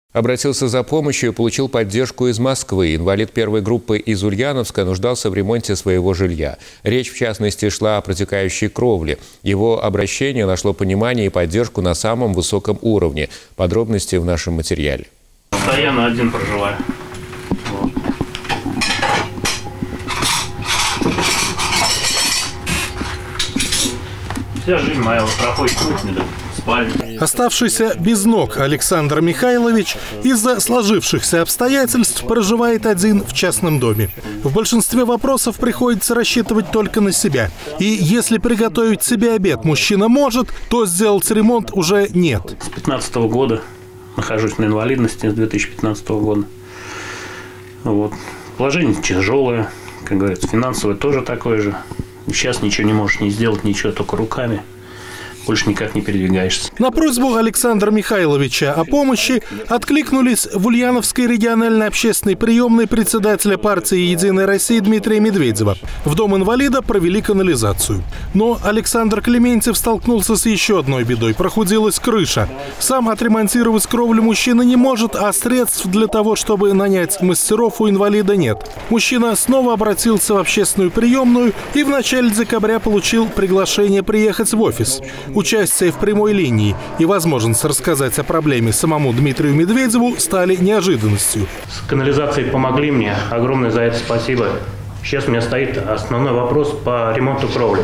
Обратился за помощью и получил поддержку из Москвы. Инвалид первой группы из Ульяновска нуждался в ремонте своего жилья. Речь, в частности, шла о протекающей кровле. Его обращение нашло понимание и поддержку на самом высоком уровне. Подробности в нашем материале. Постоянно один проживаю. Вот. Вся жизнь моя проходит кухня, да. Оставшийся без ног Александр Михайлович из-за сложившихся обстоятельств проживает один в частном доме. В большинстве вопросов приходится рассчитывать только на себя. И если приготовить себе обед мужчина может, то сделать ремонт уже нет. С 2015 года нахожусь на инвалидности, с 2015 года. Вот. Положение тяжелое, как говорится, финансовое тоже такое же. Сейчас ничего не можешь не сделать, ничего, только руками. Больше никак не передвигаешься. На просьбу Александра Михайловича о помощи откликнулись в Ульяновской региональной общественной приемной председателя партии «Единая Россия» Дмитрия Медведева. В дом инвалида провели канализацию. Но Александр Клементьев столкнулся с еще одной бедой. Прохудилась крыша. Сам отремонтировать кровлю мужчина не может, а средств для того, чтобы нанять мастеров, у инвалида нет. Мужчина снова обратился в общественную приемную и в начале декабря получил приглашение приехать в офис. Участие в прямой линии и возможность рассказать о проблеме самому Дмитрию Медведеву стали неожиданностью. С канализацией помогли мне. Огромное за это спасибо. Сейчас у меня стоит основной вопрос по ремонту кровли.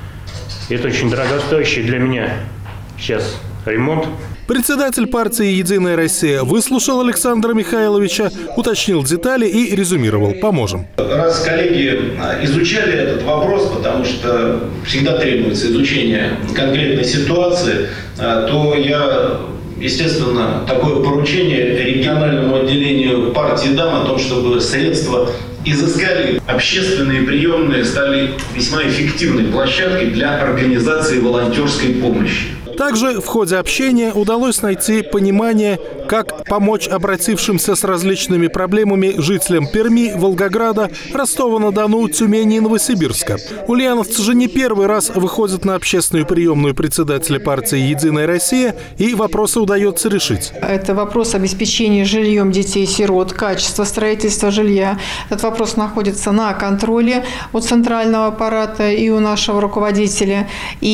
Это очень дорогостоящий для меня сейчас ремонт. Председатель партии «Единая Россия» выслушал Александра Михайловича, уточнил детали и резюмировал: поможем. Раз коллеги изучали этот вопрос, потому что всегда требуется изучение конкретной ситуации, то я, естественно, такое поручение региональному отделению партии дам о том, чтобы средства изыскали. Общественные приемные стали весьма эффективной площадкой для организации волонтерской помощи. Также в ходе общения удалось найти понимание, как помочь обратившимся с различными проблемами жителям Перми, Волгограда, Ростова-на-Дону, Тюмени и Новосибирска. Ульяновцы же не первый раз выходят на общественную приемную председателя партии «Единая Россия», и вопросы удается решить. Это вопрос обеспечения жильем детей-сирот, качество строительства жилья. Этот вопрос находится на контроле у центрального аппарата и у нашего руководителя.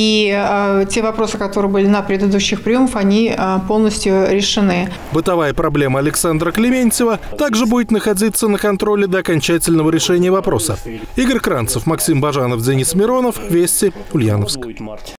И те вопросы, которые были на предыдущих приемах, они полностью решены. Бытовая проблема Александра Клементьева также будет находиться на контроле до окончательного решения вопроса. Игорь Кранцев, Максим Бажанов, Денис Миронов. Вести, Ульяновск.